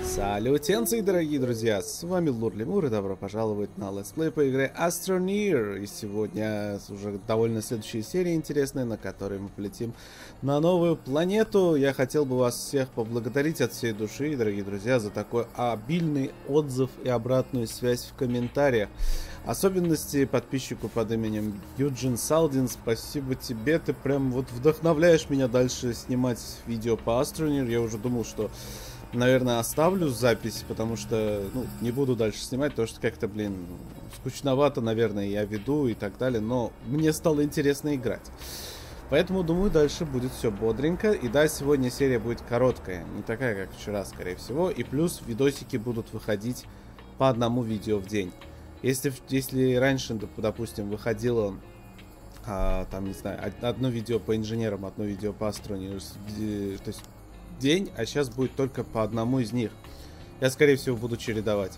Салютенции, дорогие друзья! С вами Лур Лемур и добро пожаловать на летсплей по игре Astroneer. И сегодня уже довольно следующая серия интересная, на которой мы полетим на новую планету. Я хотел бы вас всех поблагодарить от всей души, дорогие друзья, за такой обильный отзыв и обратную связь в комментариях. Особенности подписчику под именем Юджин Салдин, спасибо тебе, ты прям вот вдохновляешь меня дальше снимать видео по Astroneer. Я уже думал, что, наверное, оставлю запись, потому что, не буду дальше снимать, потому что как-то, скучновато, наверное, я веду и так далее, но мне стало интересно играть. Поэтому, думаю, дальше будет все бодренько. И да, сегодня серия будет короткая, не такая, как вчера, скорее всего. И плюс видосики будут выходить по одному видео в день. Если раньше, допустим, выходило, там, не знаю, одно видео по инженерам, одно видео по Astroneer, то есть день, а сейчас будет только по одному из них. Я, скорее всего, буду чередовать.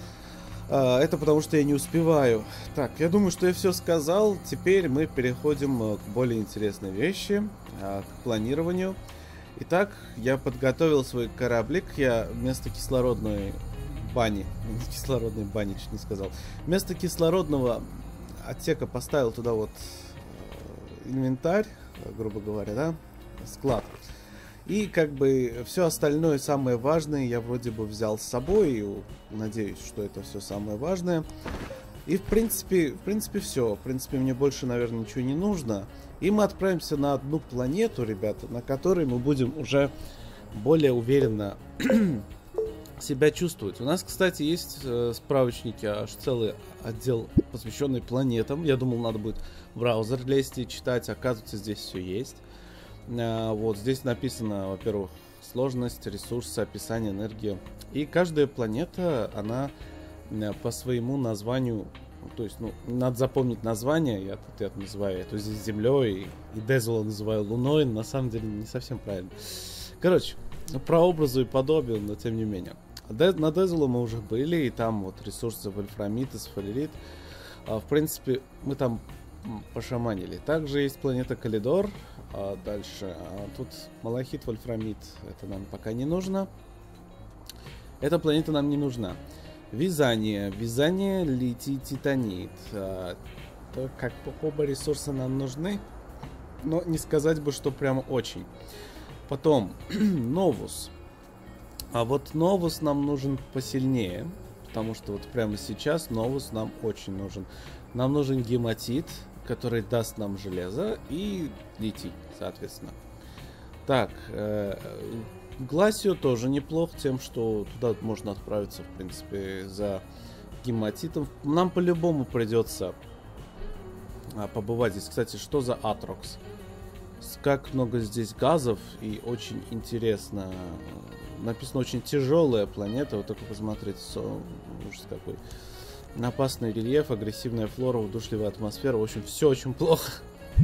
Это потому, что я не успеваю. Так, я думаю, что я все сказал. Теперь мы переходим к более интересной вещи, к планированию. Итак, я подготовил свой кораблик. Я вместо кислородной бани, чуть не сказал, вместо кислородного отсека поставил туда вот инвентарь, грубо говоря, да, склад. И как бы все остальное, самое важное, я вроде бы взял с собой. И надеюсь, что это все самое важное. И в принципе все. В принципе, мне больше, наверное, ничего не нужно. И мы отправимся на одну планету, ребята, на которой мы будем уже более уверенно себя чувствовать. У нас, кстати, есть справочники, аж целый отдел, посвященный планетам. Я думал, надо будет в браузер лезть и читать. Оказывается, здесь все есть. Вот здесь написано, во-первых, сложность, ресурсы, описание, энергия. И каждая планета, она по своему названию, то есть, надо запомнить название. Я это называю эту здесь Землей, и Дезула называю Луной. На самом деле не совсем правильно. Короче, прообразу и подобию, но тем не менее. На Дезулу мы уже были, и там вот ресурсы вольфрамит и сфалерит. В принципе, мы там пошаманили. Также есть планета Калидор. Дальше. Тут малахит, вольфрамит. Это нам пока не нужно. Эта планета нам не нужна. Вязание. Вязание, литий, титанит. Как оба ресурса нам нужны. Но не сказать бы, что прямо очень. Потом Новус. А вот Новус нам нужен посильнее. Потому что вот прямо сейчас Новус нам очень нужен. Нам нужен гематит, который даст нам железо, и литий, соответственно. Так, Гласио тоже неплох тем, что туда можно отправиться, в принципе, за гематитом. Нам по-любому придется побывать здесь. Кстати, что за Атрокс? Как много здесь газов, и очень интересно. Написано, очень тяжелая планета. Вот только посмотрите, ужас какой. Опасный рельеф, агрессивная флора, удушливая атмосфера. В общем, все очень плохо.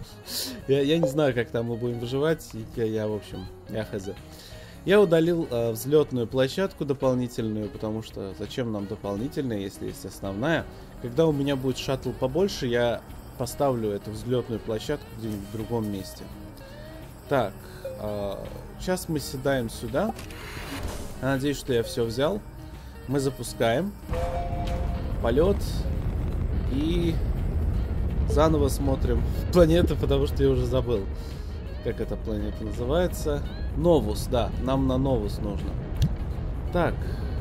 Я не знаю, как там мы будем выживать. В общем, я хз. Я удалил взлетную площадку дополнительную, потому что зачем нам дополнительная, если есть основная. Когда у меня будет шаттл побольше, я поставлю эту взлетную площадку где-нибудь в другом месте. Так, сейчас мы седаем сюда. Я надеюсь, что я все взял. Мы запускаем полет и заново смотрим планету, потому что я уже забыл, как эта планета называется. Новус, да, нам на Новус нужно. Так,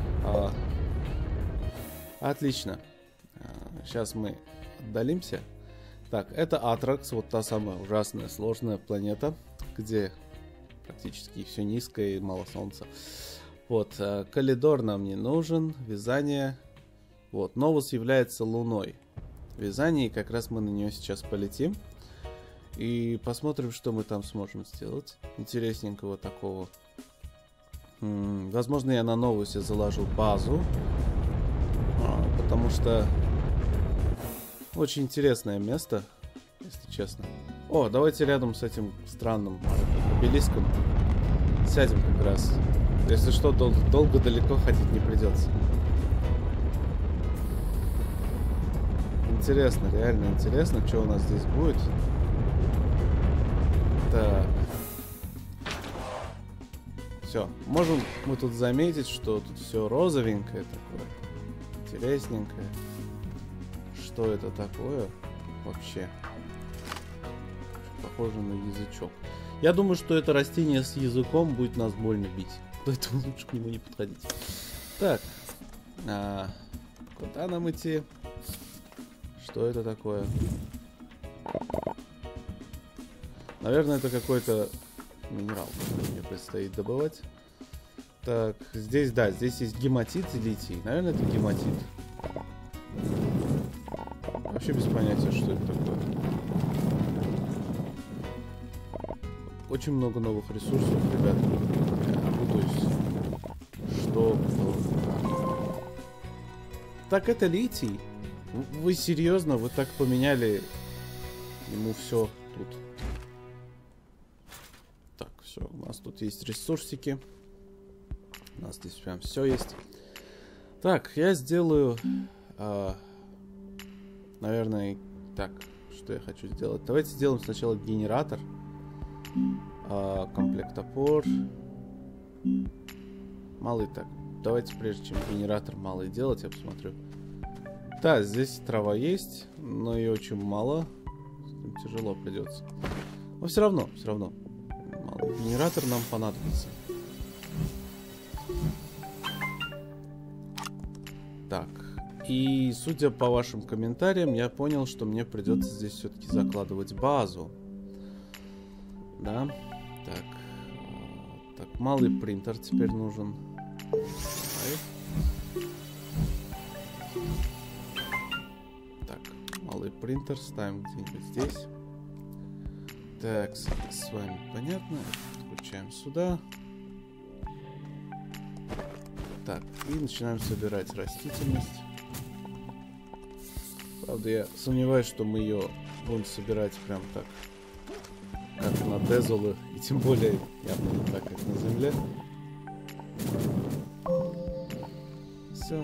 отлично. Сейчас мы отдалимся. Так, это Атракс, вот та самая ужасная, сложная планета, где практически все низкое и мало солнца. Вот, Калидор нам не нужен, вязание. Вот, Новус является Луной. Вязание, и как раз мы на нее сейчас полетим. И посмотрим, что мы там сможем сделать. Интересненького такого. Возможно, я на Новусе заложу базу. Потому что очень интересное место, если честно. О, давайте рядом с этим странным обелиском сядем как раз. Если что, долго далеко ходить не придется. Интересно, реально интересно, что у нас здесь будет. Так. Все, все. Можем мы тут заметить, что тут все розовенькое такое. Интересненькое. Что это такое вообще? Похоже на язычок. Я думаю, что это растение с языком будет нас больно бить. Поэтому лучше к нему не подходить. Так. Куда нам идти? Что это такое? Наверное, это какой-то минерал, который мне предстоит добывать. Так, здесь, да, здесь есть гематит и литий. Наверное, это гематит. Вообще без понятия, что это такое. Очень много новых ресурсов, ребят. Я путаюсь. Что? Так, это литий? Вы серьезно? Вы так поменяли ему все тут? Так, все, у нас тут есть ресурсики. У нас здесь прям все есть. Так, я сделаю... наверное, так, что я хочу сделать? Давайте сделаем сначала генератор. Комплект топор. Малый, так. Давайте, прежде чем генератор малый делать, я посмотрю. Да, здесь трава есть, но ее очень мало. Тяжело придется. Но все равно. Малый генератор нам понадобится. Так. И судя по вашим комментариям, я понял, что мне придется здесь все-таки закладывать базу. Да. Так. Так, малый принтер теперь нужен. Так, малый принтер ставим где-нибудь здесь. Так, с вами понятно. Включаем сюда. Так, и начинаем собирать растительность. Правда, я сомневаюсь, что мы ее будем собирать прям так, как на Дезолы, и тем более явно не так, как на Земле. Все.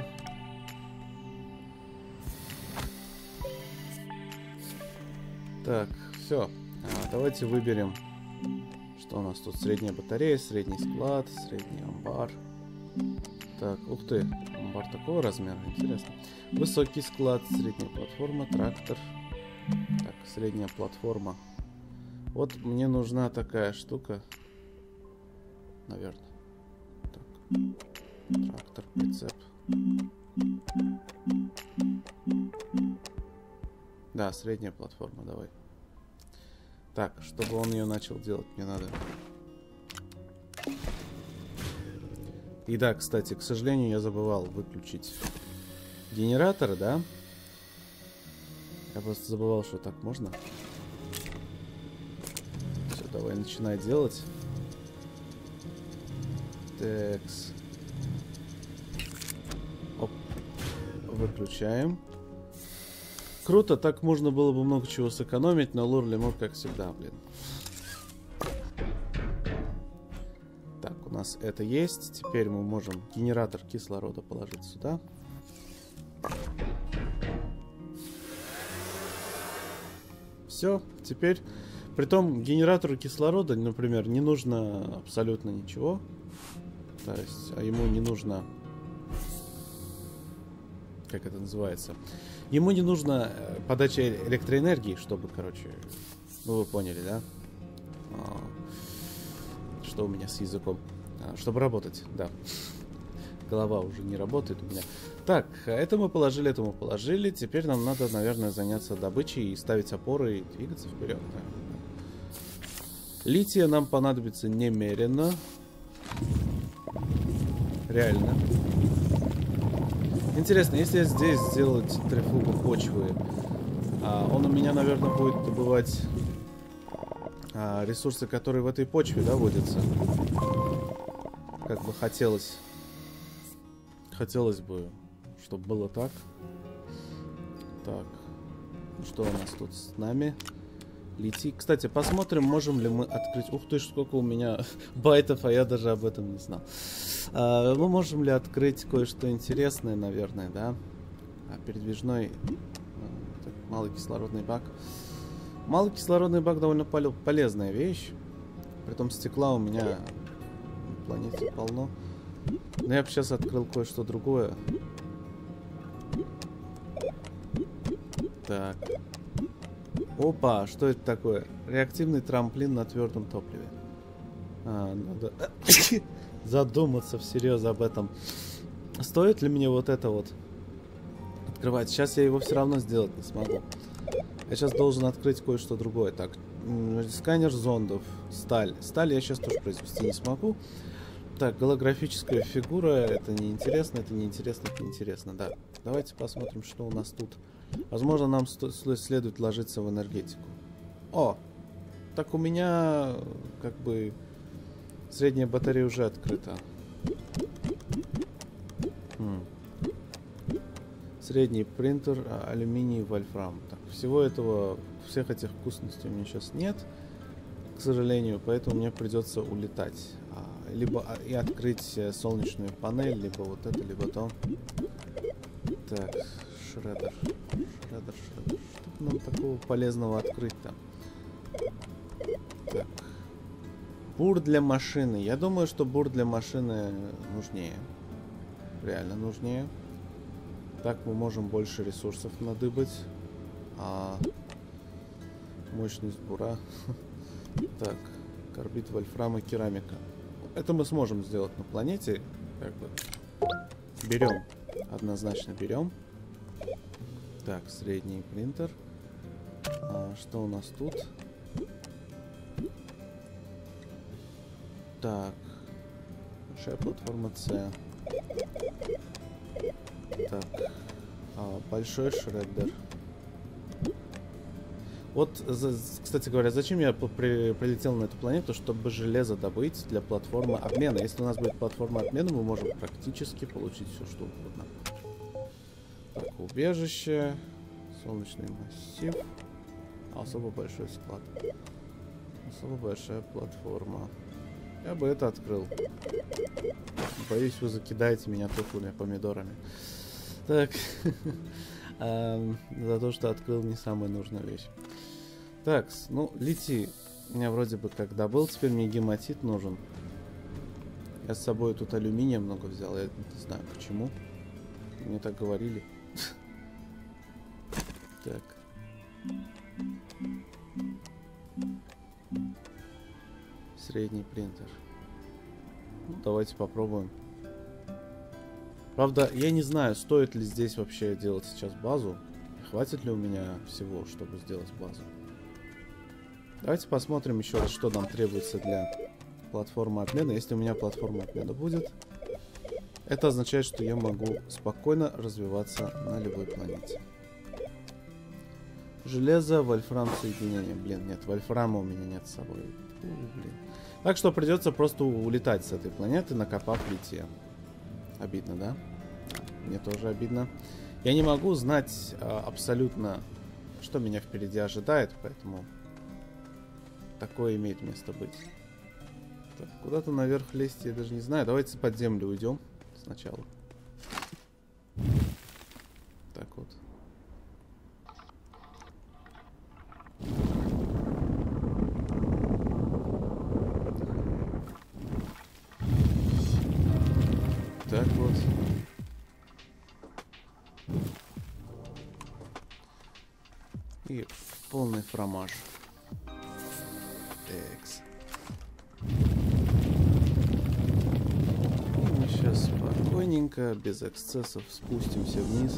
Так, все. Давайте выберем, что у нас тут. Средняя батарея, средний склад, средний амбар. Так, ух ты, амбар такого размера, интересно. Высокий склад, средняя платформа, трактор. Так, средняя платформа. Вот мне нужна такая штука. Наверное. Так. Трактор, прицеп. Да, средняя платформа, давай. Так, чтобы он ее начал делать, мне надо. И да, кстати, к сожалению, я забывал выключить генератор, да? Я просто забывал, что так можно. Все, давай начинай делать. Такс. Оп. Выключаем. Круто, так можно было бы много чего сэкономить, но Лур Лемур, как всегда, блин. Так, у нас это есть. Теперь мы можем генератор кислорода положить сюда. Все, теперь... Притом генератору кислорода, например, не нужно абсолютно ничего. То есть, а ему не нужно... Как это называется? Ему не нужна подача электроэнергии, чтобы, короче... Ну, вы поняли, да? Что у меня с языком? Чтобы работать, да. Голова уже не работает у меня. Так, это мы положили, это мы положили. Теперь нам надо, наверное, заняться добычей и ставить опоры и двигаться вперед. Лития нам понадобится немерено. Реально. Интересно, если я здесь сделать трифугу почвы, он у меня, наверное, будет добывать ресурсы, которые в этой почве, да, водятся. Как бы хотелось. Хотелось бы, чтобы было так. Так. Что у нас тут с нами? Литий. Кстати, посмотрим, можем ли мы открыть... Ух ты, сколько у меня байтов, а я даже об этом не знал. Мы можем ли открыть кое-что интересное, наверное, да? Передвижной... Так, малый кислородный бак. Малый кислородный бак довольно полезная вещь. Притом стекла у меня планете полно. Но я бы сейчас открыл кое-что другое. Так. Опа, что это такое? Реактивный трамплин на твердом топливе. Надо задуматься всерьез об этом. Стоит ли мне вот это вот открывать? Сейчас я его все равно сделать не смогу. Я сейчас должен открыть кое-что другое. Так, сканер зондов. Сталь. Сталь я сейчас тоже произвести не смогу. Так, голографическая фигура. Это неинтересно, это неинтересно, это неинтересно. Да, давайте посмотрим, что у нас тут. Возможно, нам следует ложиться в энергетику. О! Так у меня как бы средняя батарея уже открыта. Средний принтер, алюминий, вольфрам. Так, всех этих вкусностей у меня сейчас нет, к сожалению, поэтому мне придется улетать. Либо и открыть солнечную панель, либо вот это, либо то. Так, шреддер. Что нам такого полезного открыть-то? Так. Бур для машины. Я думаю, что бур для машины нужнее. Реально нужнее. Так мы можем больше ресурсов надыбать. Мощность бура. Так. Карбид, вольфрам и керамика. Это мы сможем сделать на планете. Как бы. Берем. Однозначно берем. Так, средний принтер. Что у нас тут? Так. Большая платформа С. Так. Большой шреддер. Вот, кстати говоря, зачем я прилетел на эту планету? Чтобы железо добыть для платформы обмена. Если у нас будет платформа обмена, мы можем практически получить все, что угодно. Так, убежище. Солнечный массив. Особо большой склад. Особо большая платформа. Я бы это открыл. Боюсь, вы закидаете меня тухлыми помидорами. Так. За то, что открыл не самую нужную вещь. Так, ну, лети. Меня вроде бы как добыл. Теперь мне гематит нужен. Я с собой тут алюминия много взял. Я не знаю почему. Мне так говорили. Так. Средний принтер. Ну, давайте попробуем. Правда, я не знаю, стоит ли здесь вообще делать сейчас базу. Хватит ли у меня всего, чтобы сделать базу. Давайте посмотрим еще раз, что нам требуется для платформы обмена. Если у меня платформа обмена будет, это означает, что я могу спокойно развиваться на любой планете. Железо, вольфрам, соединение. Блин, нет, вольфрама у меня нет с собой. Блин. Так что придется просто улетать с этой планеты, накопав лития. Обидно, да? Мне тоже обидно. Я не могу знать абсолютно, что меня впереди ожидает, поэтому такое имеет место быть. Так, куда-то наверх лезть я даже не знаю. Давайте под землю уйдем сначала. Так вот. Так вот. И полный фромаж. Экс. И мы сейчас спокойненько, без эксцессов, спустимся вниз.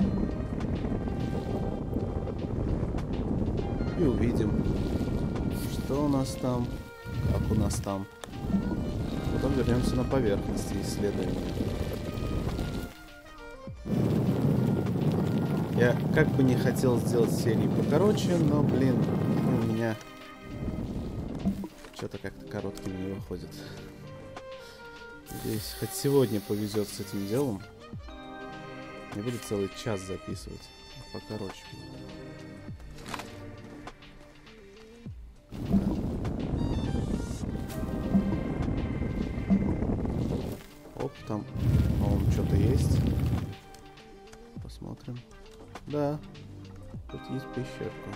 И увидим, что у нас там, как у нас там. Потом вернемся на поверхность и исследуем. Я как бы не хотел сделать серии покороче, но, блин, у меня что-то как-то короткими не выходит. Надеюсь, хоть сегодня повезет с этим делом. Не буду целый час записывать, а покороче. Оп, там, по-моему, что-то есть. Посмотрим. Да, тут есть пещерка.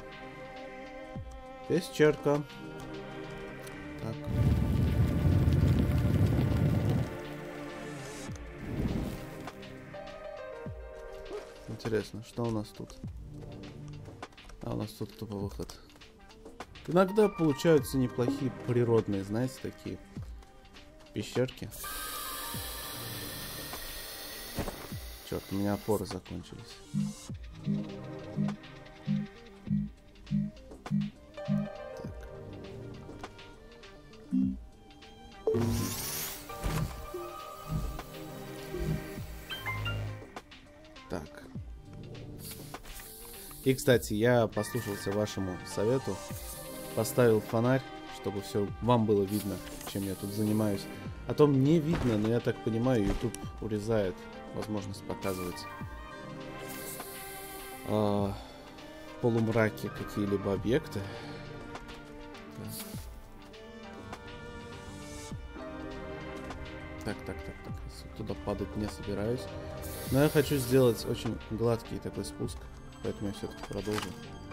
Пещерка. Так. Интересно, что у нас тут? А у нас тут тупо выход. Иногда получаются неплохие природные, знаете, такие пещерки. Черт, у меня опоры закончились. Так. И, кстати, я послушался вашему совету, поставил фонарь, чтобы все вам было видно, чем я тут занимаюсь. А то мне видно, но я так понимаю, YouTube урезает возможность показывать в полумраке какие-либо объекты. Так. Туда падать не собираюсь. Но я хочу сделать очень гладкий такой спуск, поэтому я все-таки продолжу.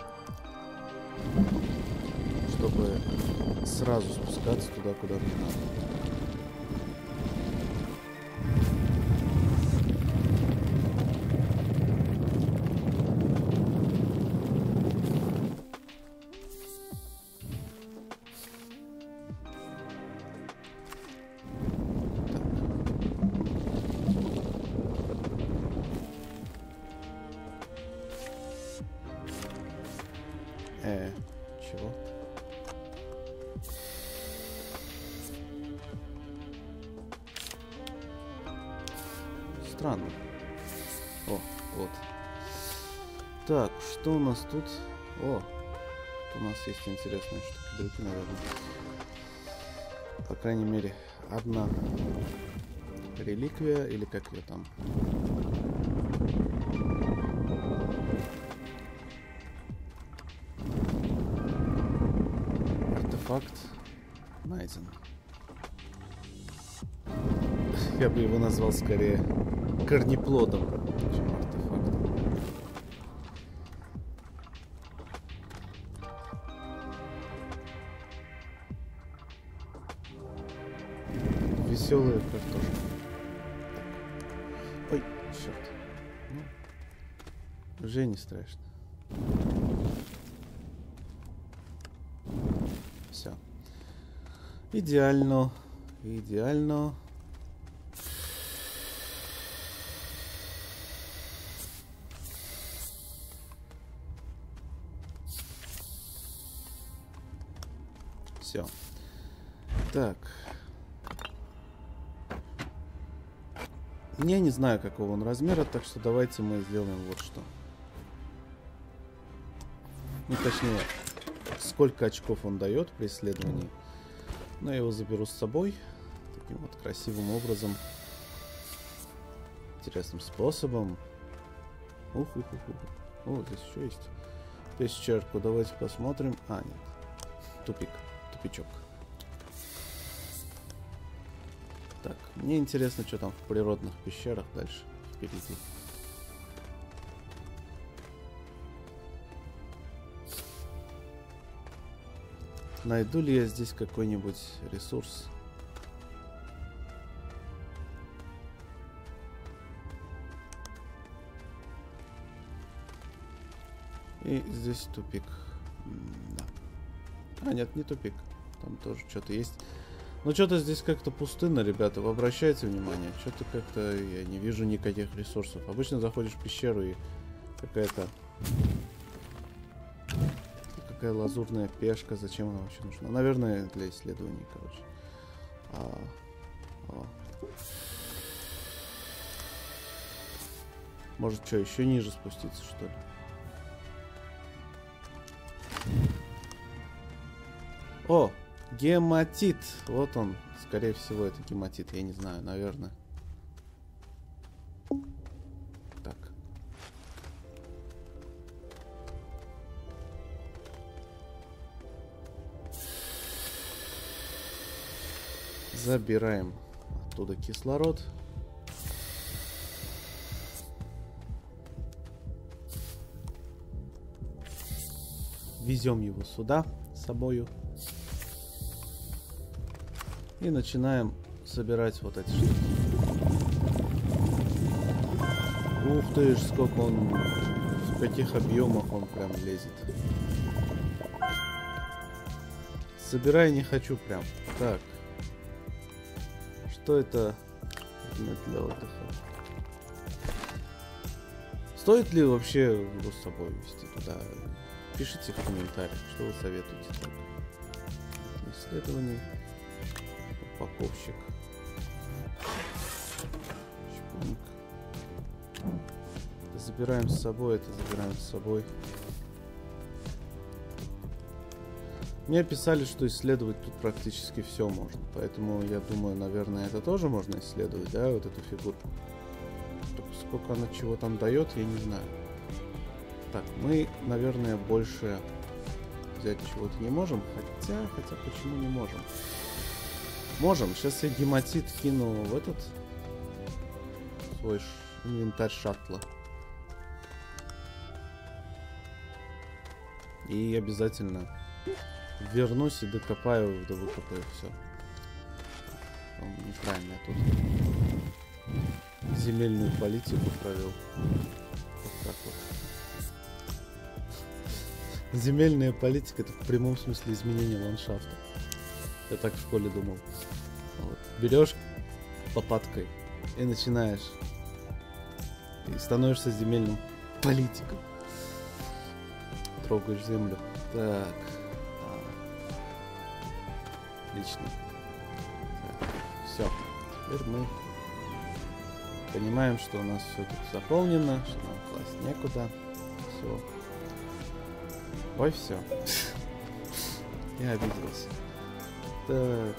Чтобы сразу спускаться туда, куда мне надо. Чего? Странно. О, вот. Так, что у нас тут? О, тут у нас есть интересные штуки, наверное. По крайней мере, одна реликвия, или как ее там. Артефакт найден. Я бы его назвал скорее корнеплодом, чем артефактом. Веселая картошка. Так. Ой, черт. Ну, уже не страшно. Все. Идеально. Идеально. Все. Так. Я не знаю, какого он размера, так что давайте мы сделаем вот что. Ну, точнее, сколько очков он дает при исследовании. Но я его заберу с собой. Таким вот красивым образом. Интересным способом. О, здесь еще есть пещерку. Давайте посмотрим. А, нет. Тупичок. Так, мне интересно, что там в природных пещерах дальше впереди. Найду ли я здесь какой-нибудь ресурс? И здесь тупик. Да. А, нет, не тупик. Там тоже что-то есть. Но что-то здесь как-то пустынно, ребята. Вы обращайте внимание. Что-то как-то я не вижу никаких ресурсов. Обычно заходишь в пещеру и какая-то... Какая лазурная пешка. Зачем она вообще нужна? Наверное, для исследований, короче. Может, что, еще ниже спуститься, что ли? О! Гематит. Вот он. Скорее всего, это гематит. Я не знаю, наверное. Так. Забираем оттуда кислород. Везем его сюда с собою. И начинаем собирать вот эти штуки. Ух ты ж, сколько он... В каких объемах он прям лезет. Собирай не хочу прям. Так. Что это для отдыха? Стоит ли вообще его с собой вести туда? Пишите в комментариях, что вы советуете. Так. Исследование. Упаковщик. Шпунг. Это забираем с собой, это забираем с собой. Мне писали, что исследовать тут практически все можно. Поэтому я думаю, наверное, это тоже можно исследовать, да, вот эту фигурку. Только сколько она чего там дает, я не знаю. Так, мы, наверное, больше взять чего-то не можем. Хотя почему не можем? Можем. Сейчас я гематит кину в этот свой инвентарь шаттла. И обязательно вернусь и докопаю, да выкопаю все. Неправильно я тут земельную политику провел. Вот так вот. Земельная политика — это в прямом смысле изменение ландшафта. Я так в школе думал. Вот. Берешь лопаткой и начинаешь. И становишься земельным политиком. Трогаешь землю. Так. Отлично. Все. Теперь мы понимаем, что у нас все тут заполнено, что нам класть некуда. Все. Ой, все. Я обиделся. Так.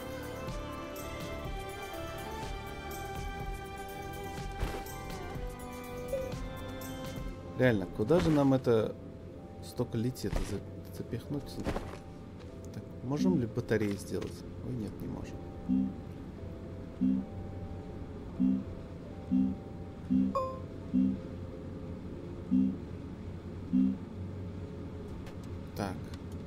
Реально, куда же нам это столько летит запихнуть сюда? Так, можем ли батареи сделать? Ой, нет, не можем. Так.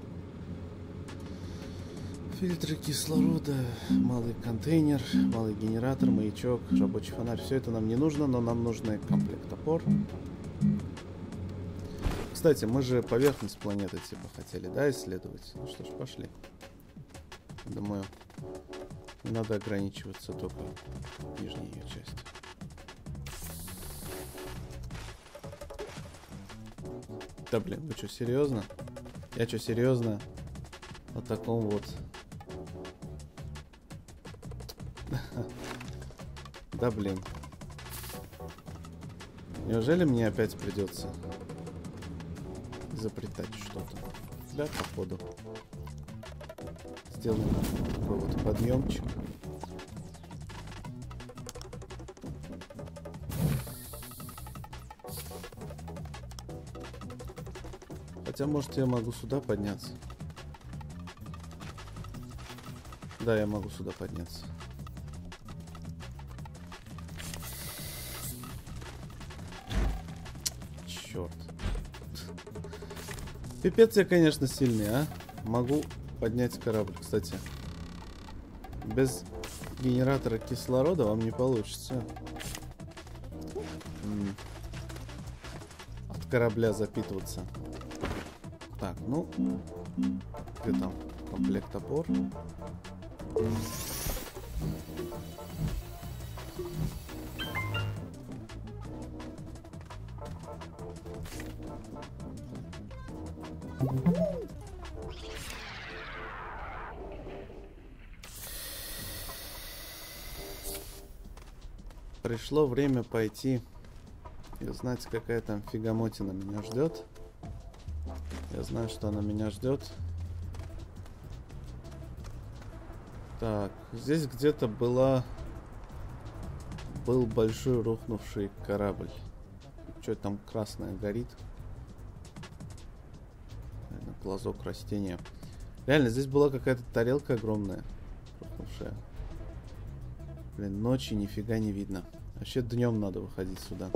Фильтры кислорода, малый контейнер, малый генератор, маячок, рабочий фонарь. Все это нам не нужно, но нам нужен комплект опор. Кстати, мы же поверхность планеты типа хотели, да, исследовать? Ну что ж, пошли. Думаю, не надо ограничиваться только нижней ее частью. Да блин, вы что, серьезно? Я что, серьезно? На таком вот... Да блин. Неужели мне опять придется изобретать что-то? Да, походу. Сделаем такой вот подъемчик. Хотя, может, я могу сюда подняться. Да, я могу сюда подняться. Черт. Пипец я, конечно, сильный, а? Могу поднять корабль, кстати. Без генератора кислорода вам не получится. От корабля запитываться. Так, ну... Где там комплект опор? Пришло время пойти и узнать, какая там фигамотина меня ждет. Я знаю, что она меня ждет. Так, здесь где-то был большой рухнувший корабль. Что там красное горит? Наверное, глазок растения. Реально, здесь была какая-то тарелка огромная, рухнувшая. Блин, ночи нифига не видно. Вообще днем надо выходить сюда.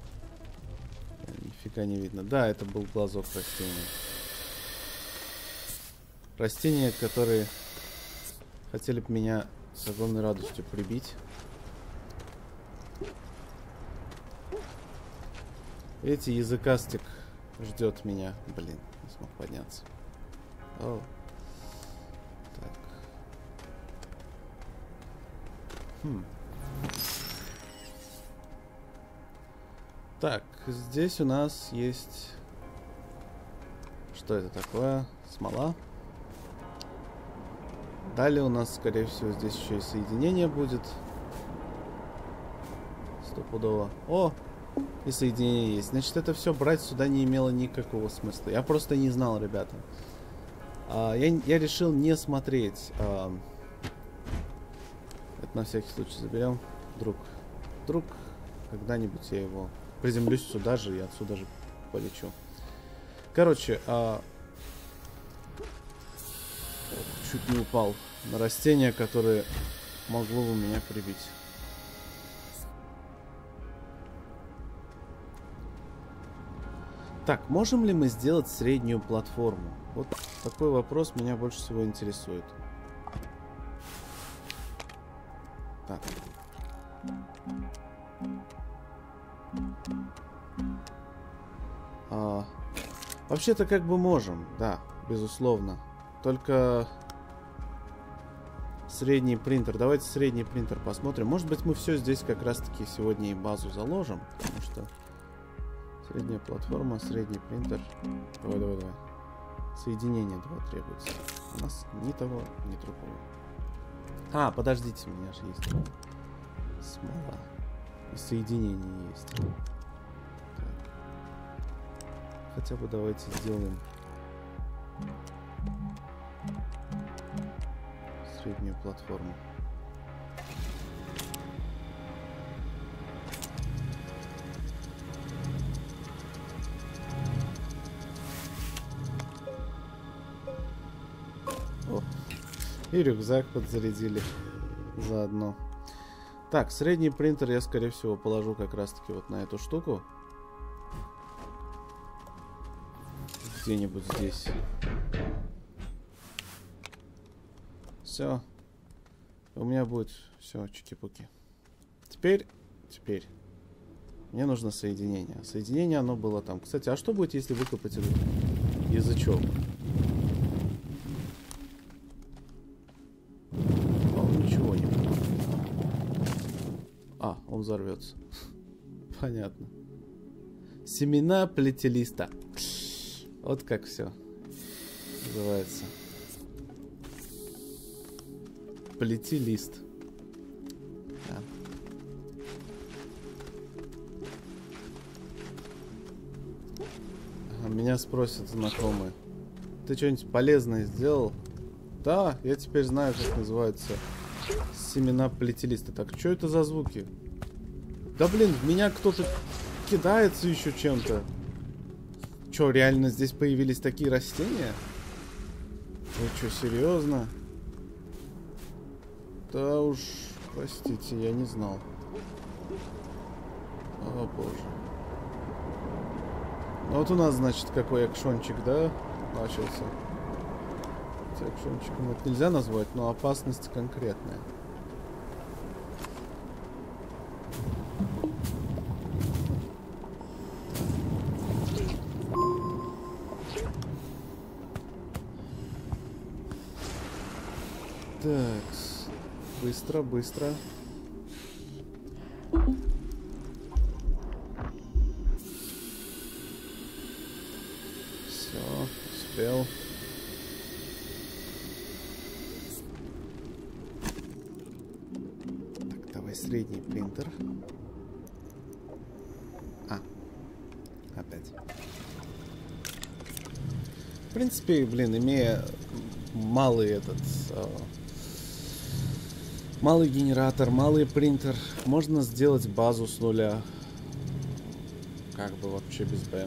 Нифига не видно. Да, это был глазок растения. Растения, которые хотели бы меня с огромной радостью прибить. Эти языкастик ждет меня. Блин, не смог подняться. О. Так. Так, здесь у нас есть... Что это такое? Смола. Далее у нас, скорее всего, здесь еще и соединение будет. Стопудово. О! И соединение есть. Значит, это все брать сюда не имело никакого смысла. Я просто не знал, ребята. Я решил не смотреть. Это на всякий случай заберем. Вдруг когда-нибудь я его приземлюсь сюда же и отсюда же полечу. Короче, чуть не упал на растение, которое могло бы меня прибить. Так, можем ли мы сделать среднюю платформу? Вот такой вопрос меня больше всего интересует. Так. Вообще-то как бы можем, да, безусловно. Только средний принтер. Давайте средний принтер посмотрим. Может быть, мы все здесь как раз-таки сегодня и базу заложим, потому что средняя платформа, средний принтер. Давай. Соединение 2 требуется. У нас ни того, ни другого. Подождите, у меня же есть смола. И соединение есть. Так. Хотя бы давайте сделаем среднюю платформу. О, и рюкзак подзарядили заодно. Так, средний принтер я, скорее всего, положу как раз-таки вот на эту штуку. Где-нибудь здесь. Все. У меня будет все чики-пуки. Теперь мне нужно соединение. Соединение оно было там. Кстати, а что будет, если выкопать этот язычок? Ничего не будет. Он взорвется. Понятно. Семена плетелиста. Вот как все называется. Плети-лист. Да. Меня спросят знакомые. Ты что-нибудь полезное сделал? Да, я теперь знаю, как называются семена плетелиста. Так, что это за звуки? Да блин, в меня кто-то кидается еще чем-то. Что, реально здесь появились такие растения? Вы что, серьезно? Да уж, простите, я не знал. О боже. Ну вот у нас, значит, какой экшончик, да, начался. Экшончиком это нельзя назвать, но опасность конкретная. Так, быстро. Все, успел. Так, давай средний принтер. Опять. В принципе, блин, имея малый малый генератор, малый принтер, можно сделать базу с нуля. Как бы вообще без Б.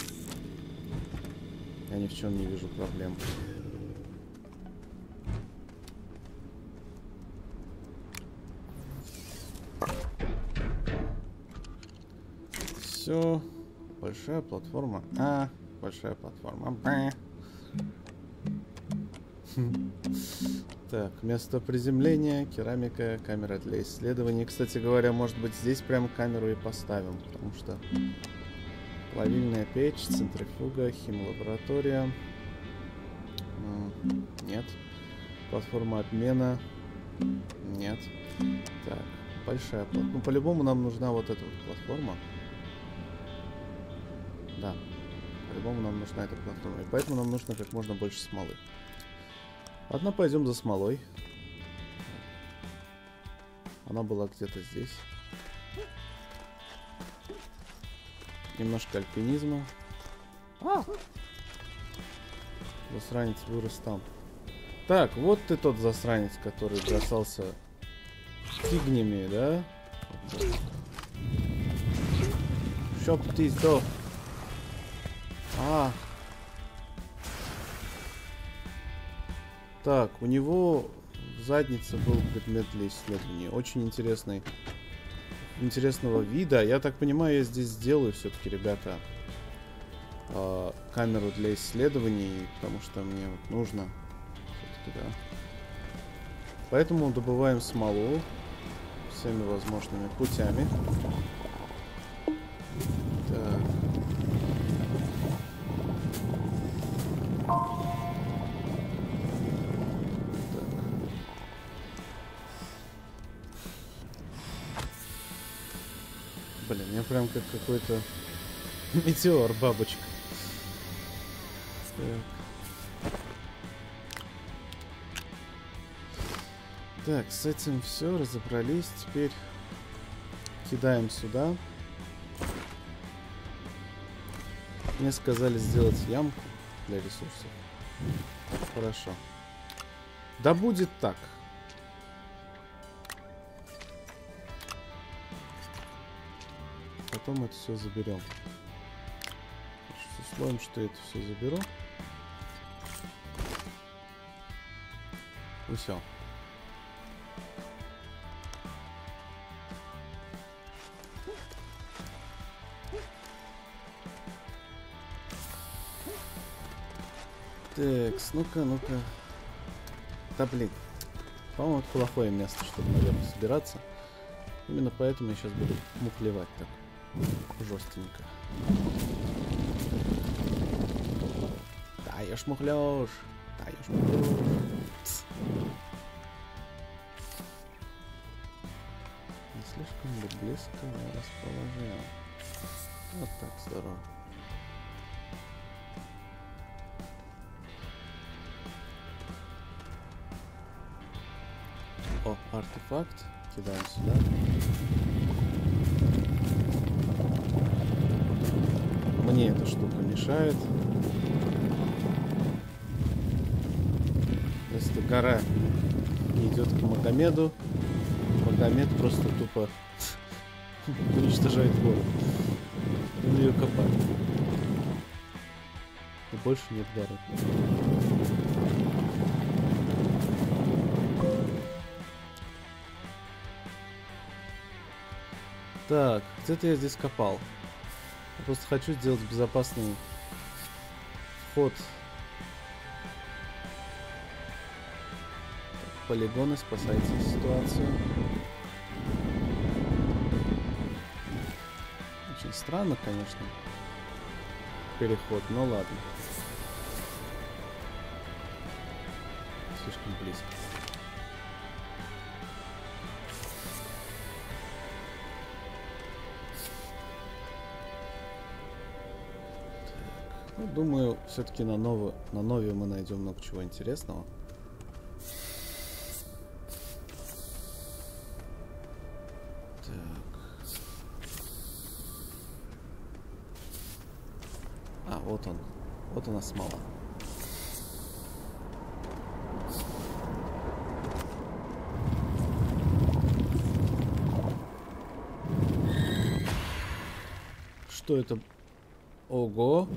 Я ни в чем не вижу проблем. Все. Большая платформа. Большая платформа. Б. Так, место приземления, керамика, камера для исследований. Кстати говоря, может быть, здесь прямо камеру и поставим, потому Плавильная печь, центрифуга, химлаборатория. Нет. Платформа обмена. Нет. Так, большая платформа. Ну, по-любому нам нужна вот эта вот платформа. Да. По-любому нам нужна эта платформа. И поэтому нам нужно как можно больше смолы. Ладно, пойдем за смолой. Она была где-то здесь. Немножко альпинизма. Засранец вырос там. Так, вот ты тот засранец, который бросался фигнями, да? Чтоб ты сдох. Так, у него в заднице был предмет для исследования. Очень интересный. Интересного вида. Я так понимаю, я здесь сделаю все-таки, ребята, камеру для исследований, потому что мне вот нужно все-таки, да. Поэтому добываем смолу всеми возможными путями. Так. Блин, я прям как какой-то метеор, бабочка. Так, с этим все, разобрались. Теперь кидаем сюда. Мне сказали сделать ямку для ресурсов. Хорошо. Да будет так. Потом это все заберем. С условием, что это все заберу. И все. Так, ну-ка, ну-ка. Да блин. По-моему, это плохое место, чтобы, наверное, собираться. Именно поэтому я сейчас буду мухлевать так. Жестенько. Даешь мухлёж. Даешь мухлёж. Не слишком ли близко я расположил? Вот так, здорово. О, артефакт. Кидаем сюда. Мне эта штука мешает. Если гора не идет к Магомеду, Магомед просто тупо уничтожает гору. Он ее копает. И больше нет горы. Так, где-то я здесь копал. Я просто хочу сделать безопасный вход. Полигоны, спасайте ситуацию. Очень странно, конечно, переход, но ладно. Слишком близко. Ну, думаю, все-таки на Нове мы найдем много чего интересного. Так. А, вот он. Вот она смола. Что это? Ого.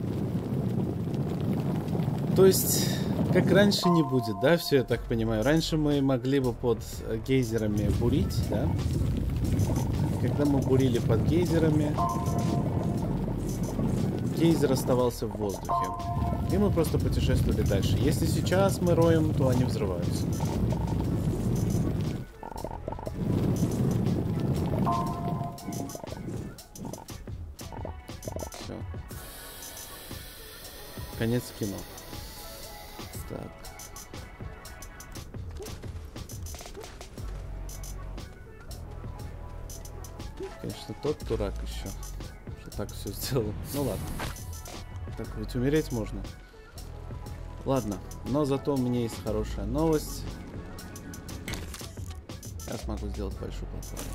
То есть, как раньше не будет, да, все, я так понимаю. Раньше мы могли бы под гейзерами бурить, да? Когда мы бурили под гейзерами, гейзер оставался в воздухе. И мы просто путешествовали дальше. Если сейчас мы роем, то они взрываются. Все. Конец кино. Так. Конечно, тот дурак еще, что так все сделал. Ну ладно. Так ведь умереть можно. Ладно, но зато у меня есть хорошая новость. Я смогу сделать большую платформу.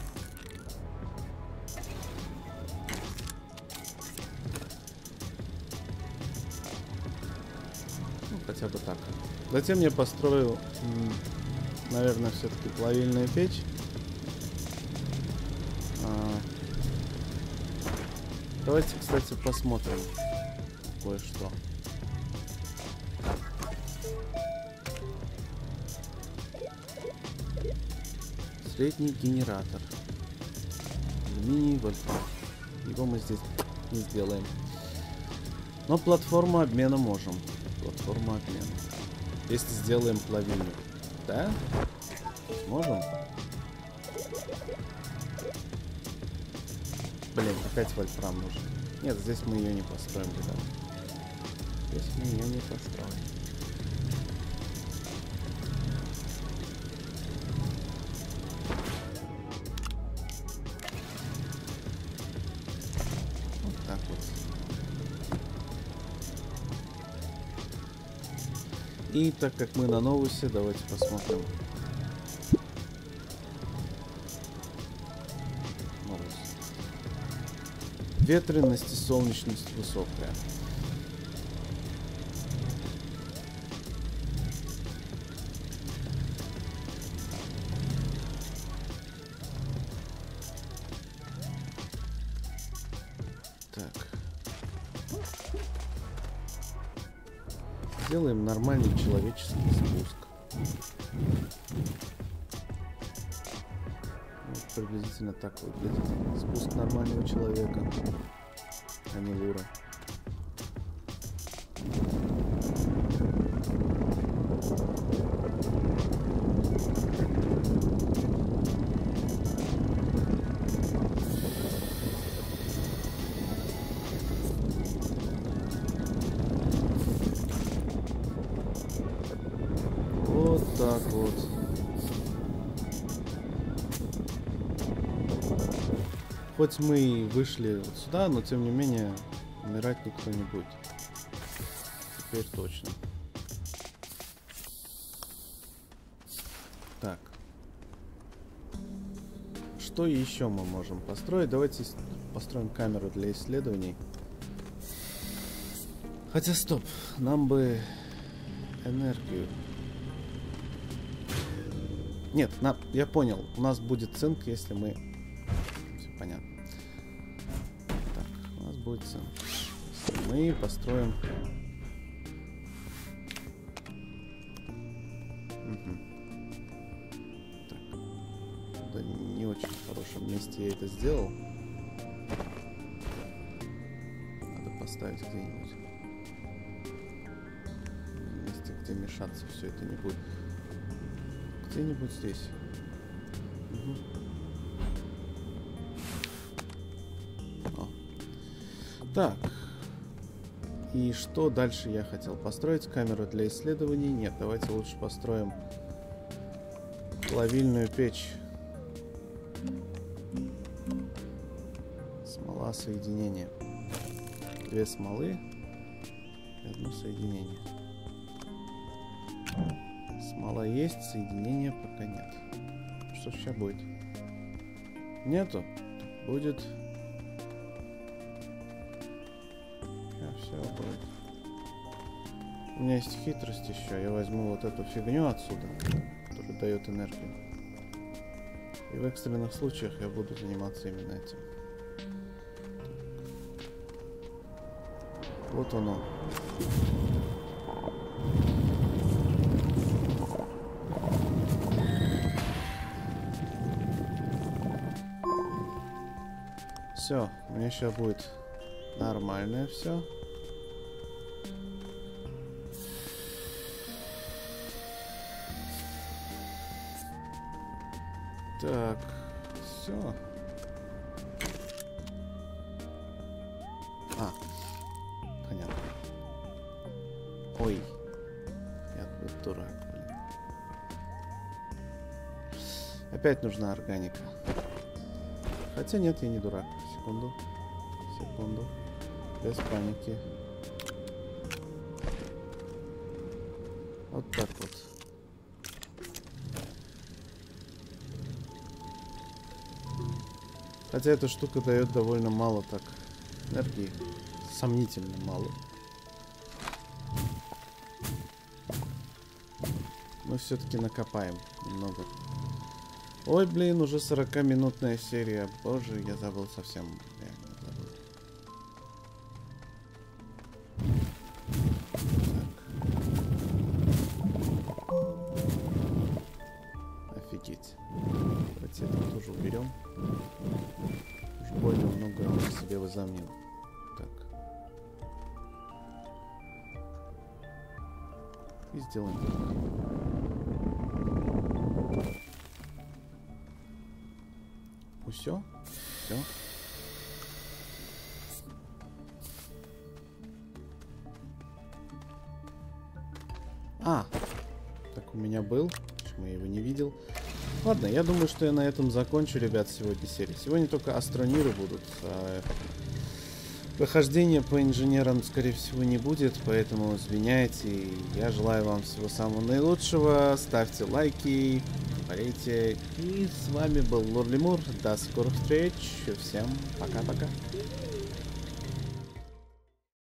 Ну, хотя бы так. Затем я построю, наверное, все-таки плавильную печь. Давайте, кстати, посмотрим кое-что. Средний генератор. Алюминий, вольфрам. Его мы здесь не сделаем. Но платформу обмена можем. Платформу обмена. Если сделаем плавильню. Да? Можем? Блин, опять вольфрам нужен. Нет, здесь мы ее не построим, ребят. Здесь мы ее не построим. Вот так вот. И так как мы на новусе, давайте посмотрим. Ветренность и солнечность высокая. Так. Сделаем нормальный человеческий спуск. Вот приблизительно так выглядит спуск нормального человека, а не лура. Вот так вот. Хоть мы и вышли вот сюда, но тем не менее умирать никто не будет. Теперь точно. Так. Что еще мы можем построить? Давайте построим камеру для исследований. Хотя стоп, нам бы энергию. Нет, я понял. У нас будет цинк, если мы... Все понятно. Так, у нас будет цинк. Если мы построим... Угу. Так. Да, не очень в хорошем месте я это сделал. Надо поставить где-нибудь. В месте, где мешаться все это не будет. Где-нибудь здесь. Угу. О. Так. И что дальше я хотел? Построить камеру для исследований? Нет, давайте лучше построим плавильную печь. Смола соединения. 2 смолы и 1 соединение. Смола есть, соединения пока нет. Что сейчас будет? Нету? Будет. Сейчас все будет. У меня есть хитрость еще. Я возьму вот эту фигню отсюда, которая дает энергию. И в экстренных случаях я буду заниматься именно этим. Вот оно. Все, у меня сейчас будет нормальное все. Так, все. Понятно. Ой. Я тут дурак, блин. Опять нужна органика. Хотя нет, я не дурак. Секунду. Секунду. Без паники. Вот так вот. Хотя эта штука дает довольно мало так энергии. Сомнительно мало. Мы все-таки накопаем немного. Ой, блин, уже 40-минутная серия. Боже, я забыл совсем. Реально забыл. Так. Офигеть. Давайте это тоже уберем. Уж больно много он себе возомнил. Так. И сделаем так. Все? Все. А! Так у меня был. Почему я его не видел? Ладно, я думаю, что я на этом закончу, ребят, сегодня серию. Сегодня только астрониры будут. Прохождения по инженерам, скорее всего, не будет, поэтому извиняйте. Я желаю вам всего самого наилучшего. Ставьте лайки, болейте. И с вами был Лорли Мур. До скорых встреч. Всем пока-пока.